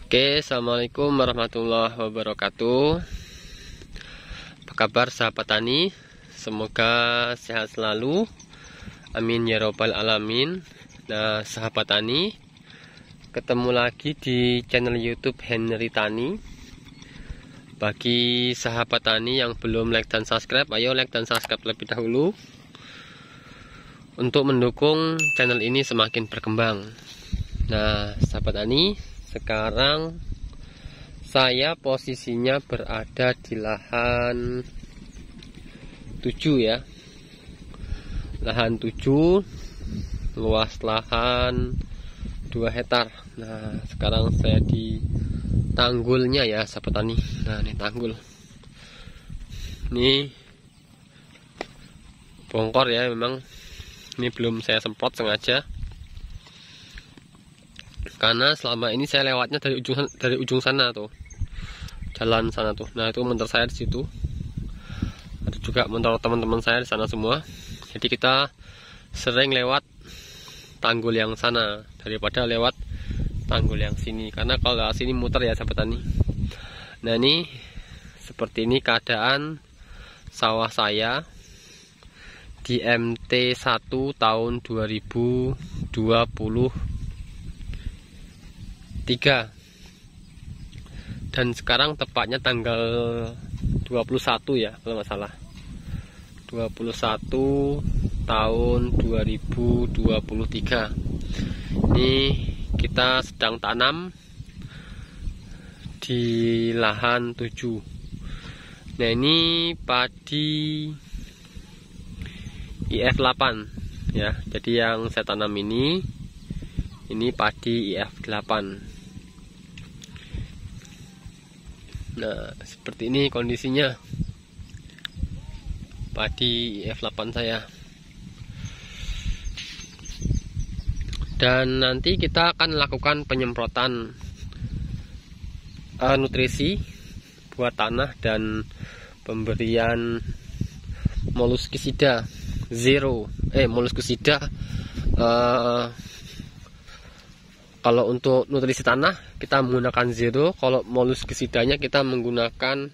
Oke, assalamualaikum warahmatullahi wabarakatuh. Apa kabar sahabat tani? Semoga sehat selalu. Amin ya robbal alamin. Nah, sahabat tani, ketemu lagi di channel YouTube Henry Tani. Bagi sahabat tani yang belum like dan subscribe, ayo like dan subscribe terlebih dahulu untuk mendukung channel ini semakin berkembang. Nah, sahabat tani, sekarang saya posisinya berada di lahan 7 ya. Lahan 7, luas lahan 2 hektar. Nah, sekarang saya di tanggulnya ya, sahabat tani. Nah, ini tanggul. Ini bongkor ya, memang ini belum saya semprot sengaja. Karena selama ini saya lewatnya dari ujung sana tuh, jalan sana tuh. Nah, itu motor saya di situ. Ada juga motor teman-teman saya di sana semua. Jadi kita sering lewat tanggul yang sana daripada lewat tanggul yang sini. Karena kalau lewat sini muter ya, sahabat tani. Nah, ini seperti ini keadaan sawah saya di MT1 tahun 2023. Dan sekarang tepatnya tanggal 21 ya, kalau nggak salah, 21 tahun 2023. Ini kita sedang tanam di lahan 7. Nah, ini padi IF8 ya. Jadi yang saya tanam ini padi IF8. Nah, seperti ini kondisinya padi IF8 saya. Dan nanti kita akan lakukan penyemprotan nutrisi buat tanah dan pemberian molluscicida molluscicida. Kalau untuk nutrisi tanah kita menggunakan zero, kalau molluscicidanya kita menggunakan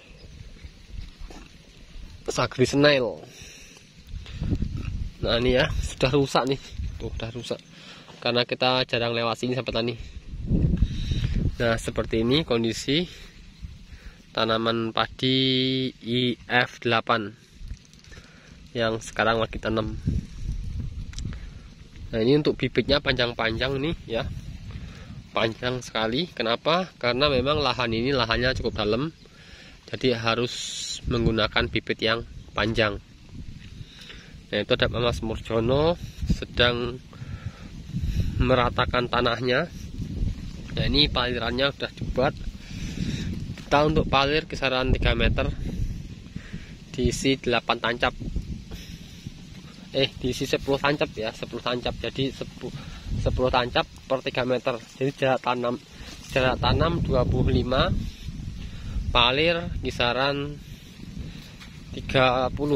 Sagrisenail. Nah, ini ya, sudah rusak nih, tuh udah rusak karena kita jarang lewat sini, sahabat tani. Nah, seperti ini kondisi tanaman padi IF8 yang sekarang lagi tanam. Nah, ini untuk bibitnya panjang-panjang nih ya, panjang sekali. Kenapa? Karena memang lahan ini lahannya cukup dalam, jadi harus menggunakan bibit yang panjang. Nah, itu ada Mas Murjono sedang meratakan tanahnya. Nah, ini palirannya sudah dibuat. Kita untuk palir kisaran 3 meter, diisi 8 tancap. Diisi 10 tancap ya, 10 tancap. Jadi 10 tancap per 3 meter. Jadi jarak tanam 25, palir kisaran 30.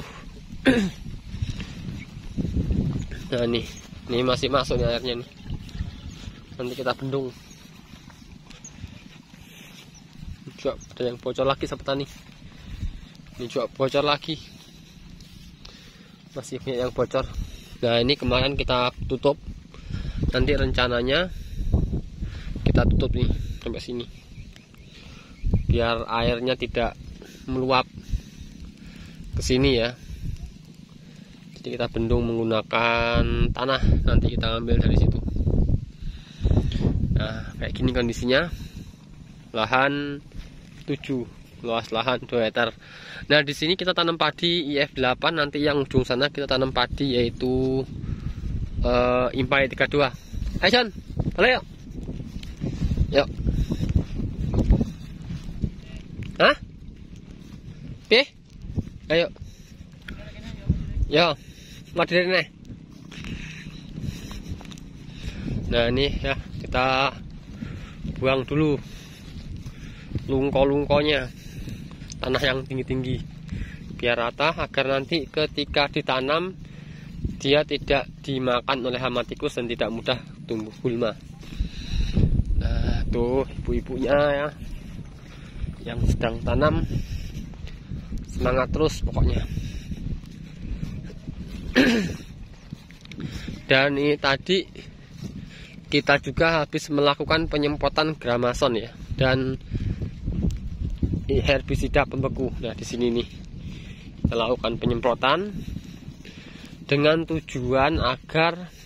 Nah, ini masih masuk nih airnya nih. Nanti kita bendung. Juga ada yang bocor lagi, sahabat tani. Ini juga bocor lagi. Masih banyak yang bocor. Nah, ini kemarin kita tutup. Nanti rencananya kita tutup nih sampai sini, biar airnya tidak meluap ke sini ya. Jadi kita bendung menggunakan tanah, nanti kita ambil dari situ. Nah, kayak gini kondisinya. Lahan 7, luas lahan 2 hektar. Nah, di sini kita tanam padi IF8, nanti yang ujung sana kita tanam padi yaitu Impai 32. Ayo John, boleh yuk. Yuk. Hah? Oke. Ayo. Yo. Mati nih. Nah, ini ya, kita buang dulu lungko-lungkonya, tanah yang tinggi-tinggi, biar rata, agar nanti ketika ditanam dia tidak dimakan oleh hama tikus dan tidak mudah tumbuh gulma. Nah, Tuh ibu-ibunya ya, yang sedang tanam, semangat terus pokoknya. Dan ini tadi kita juga habis melakukan penyemprotan gramason ya, dan herbisida pembeku. Nah di sini nih kita lakukan penyemprotan dengan tujuan agar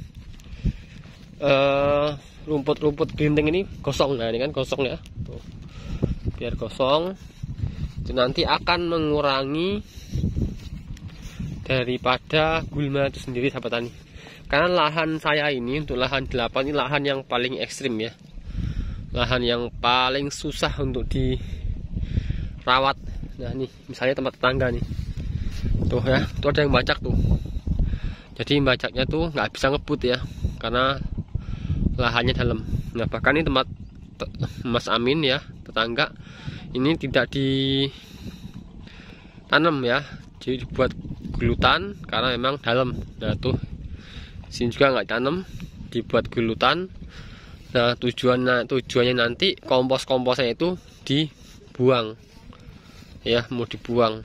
rumput-rumput bintang ini gosong. Nah ini kan gosong ya, tuh. Biar gosong, itu nanti akan mengurangi daripada gulma itu sendiri sahabat tani. Karena lahan saya ini untuk lahan 8 ini lahan yang paling ekstrim ya, lahan yang paling susah untuk dirawat. Nah nih misalnya tempat tetangga nih, tuh ya, tuh ada yang bacak tuh. Jadi bacaknya tuh nggak bisa ngebut ya, karena lahannya dalam. Nah bahkan ini tempat Mas Amin ya, tetangga, ini tidak ditanam ya, jadi dibuat gulutan karena memang dalam. Nah tuh sini juga nggak tanam, dibuat gulutan. Nah tujuannya nanti kompos-komposnya itu dibuang ya, mau dibuang.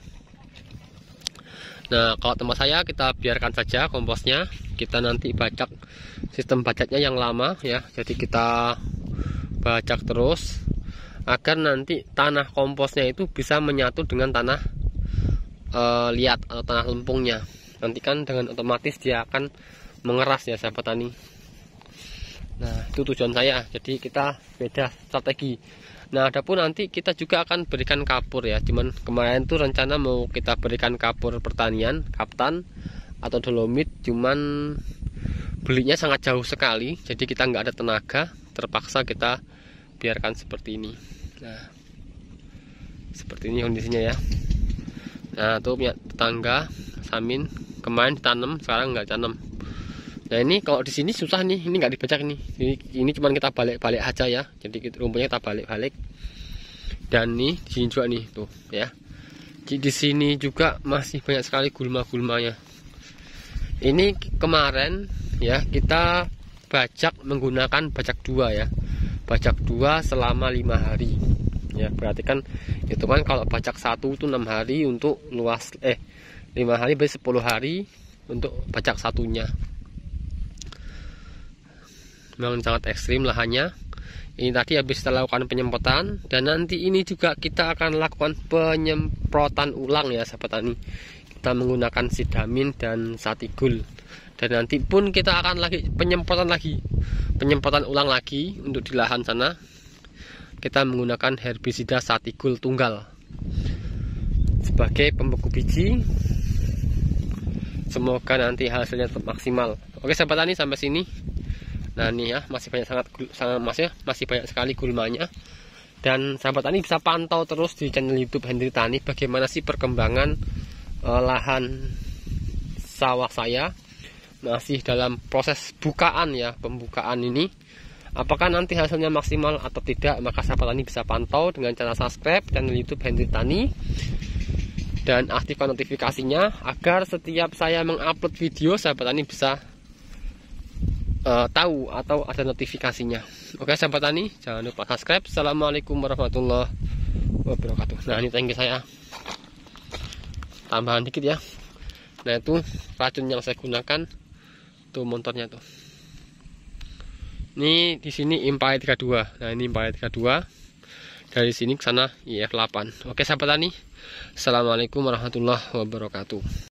Nah kalau tempat saya kita biarkan saja komposnya, kita nanti bacak sistem bacaknya yang lama ya, jadi kita bacak terus agar nanti tanah komposnya itu bisa menyatu dengan tanah liat atau tanah lempungnya. Nanti kan dengan otomatis dia akan mengeras ya sahabat tani. Nah itu tujuan saya, jadi kita beda strategi. Nah adapun nanti kita juga akan berikan kapur ya, cuman kemarin tuh rencana mau kita berikan kapur pertanian Kaptan atau dolomit, cuman belinya sangat jauh sekali, jadi kita nggak ada tenaga, terpaksa kita biarkan seperti ini. Nah seperti ini kondisinya ya. Nah tuh punya tetangga Samin kemarin ditanam, sekarang nggak tanam. Nah ini kalau di sini susah nih, ini nggak dibacak nih, ini cuman kita balik-balik aja ya, jadi rumputnya kita balik-balik. Dan nih di sini juga nih tuh ya, di sini juga masih banyak sekali gulma-gulmanya. Ini kemarin ya kita bajak menggunakan bajak 2 ya, bajak 2 selama 5 hari ya. Berarti kan itu kan kalau bajak 1 itu 6 hari untuk luas 5 hari berarti 10 hari untuk bajak satunya. Memang sangat ekstrim lahannya. Ini tadi habis kita lakukan penyemprotan, dan nanti ini juga kita akan lakukan penyemprotan ulang ya sahabat tani. Kita menggunakan Sidamin dan Satigul, dan nanti pun kita akan penyemprotan ulang lagi untuk di lahan sana. Kita menggunakan herbisida Satigul tunggal sebagai pembeku biji. Semoga nanti hasilnya tetap maksimal. Oke sahabat tani, sampai sini. Nah ini ya masih banyak masih banyak sekali gulmanya. Dan sahabat tani bisa pantau terus di channel YouTube Hendri Tani bagaimana sih perkembangan lahan sawah saya. Masih dalam proses bukaan ya, pembukaan ini. Apakah nanti hasilnya maksimal atau tidak, maka sahabat tani bisa pantau dengan cara subscribe channel YouTube Hendri Tani dan aktifkan notifikasinya agar setiap saya mengupload video sahabat tani bisa tahu atau ada notifikasinya. Oke sahabat tani, jangan lupa subscribe. Assalamualaikum warahmatullahi wabarakatuh. Nah ini tangki saya, tambahan dikit ya. Nah itu racun yang saya gunakan, tuh motornya tuh. Ini di sini Impaya 32. Nah ini Impaya 32. Dari sini ke sana IF8. Oke sahabat tani, assalamualaikum warahmatullahi wabarakatuh.